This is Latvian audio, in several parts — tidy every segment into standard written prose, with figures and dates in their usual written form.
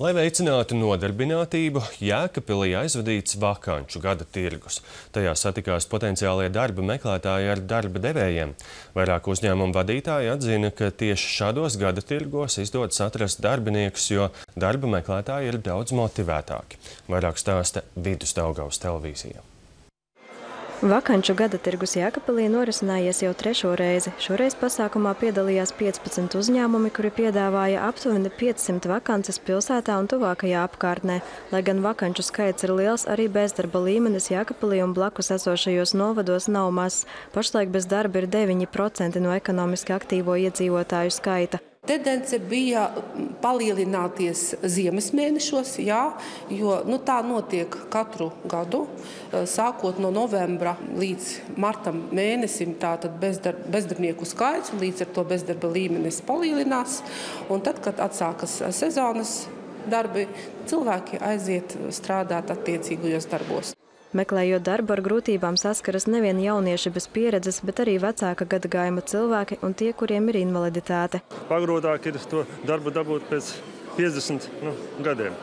Lai veicinātu nodarbinātību, Jēkabpilī aizvadīts vakanču gada tirgus. Tajā satikās potenciālie darba meklētāji ar darba devējiem. Vairāk uzņēmumu vadītāji atzina, ka tieši šādos gada tirgos izdodas atrast darbiniekus, jo darba meklētāji ir daudz motivētāki. Vairāk stāsta Vidusdaugavas televīzija. Vakanču gada tirgus Jēkabpilī norisinājies jau 3. reizi. Šoreiz pasākumā piedalījās 15 uzņēmumi, kuri piedāvāja aptuveni 500 vakances pilsētā un tuvākajā apkārtnē. Lai gan vakanču skaits ir liels, arī bezdarba līmenis Jēkabpilī un blakus esošajos novados nav mazs. Pašlaik bez darba ir 9% no ekonomiski aktīvo iedzīvotāju skaita. Tendence bija palielināties ziemas mēnešos, jo tā notiek katru gadu. Sākot no novembra līdz martam mēnesim, tātad bezdarbnieku skaits, un līdz ar to bezdarba līmenis palielinās. Un tad, kad atsākas sezonas darbi, cilvēki aiziet strādāt attiecīgajos darbos. Meklējot darbu, ar grūtībām saskaras nevien jaunieši bez pieredzes, bet arī vecāka gadagājuma cilvēki un tie, kuriem ir invaliditāte. Pagrūtāk ir to darbu dabūt pēc 50 gadiem.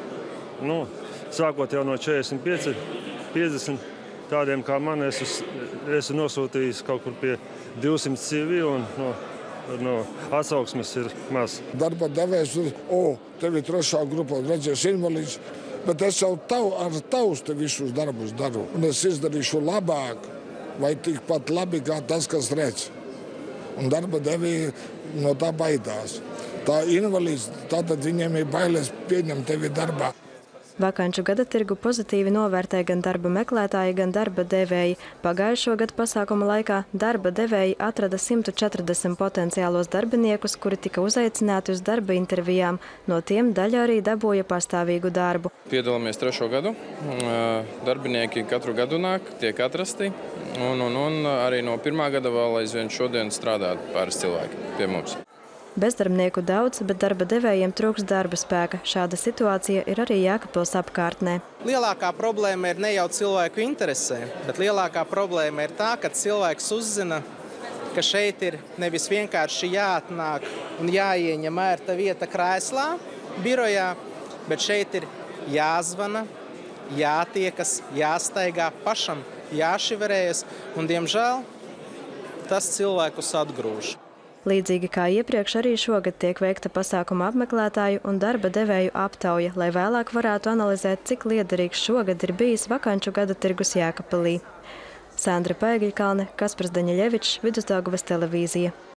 Sākot jau no 45, 50, tādiem kā man, esmu nosūtījis kaut kur pie 200 CV un no atsauksmes ir maz. Darba devējs ir, tev ir 3. grupa, redzēs invalīds. Bet es jau ar taustu visus darbus daru. Un es izdarīšu labāk vai tikpat labi kā tas, kas redz. Un darba devēji no tā baidās. Tā invalīds, tātad viņiem ir bailes pieņemt tevi darbā. Vakanču gada tirgu pozitīvi novērtē gan darba meklētāji, gan darba devēji. Pagājušo gadu pasākuma laikā darba devēji atrada 140 potenciālos darbiniekus, kuri tika uzaicināti uz darba intervijām. No tiem daļa arī dabūja pastāvīgu darbu. Piedalāmies 3. gadu. Darbinieki katru gadu nāk, tiek atrasti. Un arī no 1. gada vēl aizvien šodien strādā pāris cilvēki pie mums. Bezdarbnieku daudz, bet darba devējiem trūks darba spēka. Šāda situācija ir arī Jēkabpils apkārtnē. Lielākā problēma ir ne jau cilvēku interesē, bet lielākā problēma ir tā, ka cilvēks uzzina, ka šeit ir nevis vienkārši jāatnāk un jāieņem ērta vieta krēslā, birojā, bet šeit ir jāzvana, jātiekas, jāstaigā pašam, jāšiverējas, un, diemžēl, tas cilvēkus atgrūž. Līdzīgi kā iepriekš, arī šogad tiek veikta pasākuma apmeklētāju un darba devēju aptauja, lai vēlāk varētu analizēt, cik liederīgs šogad ir bijis vakanču gada tirgus Jēkabpilī. Sandra Paigļkalne, Kaspars Daņeļevičs, Vidusdaugavas televīzija.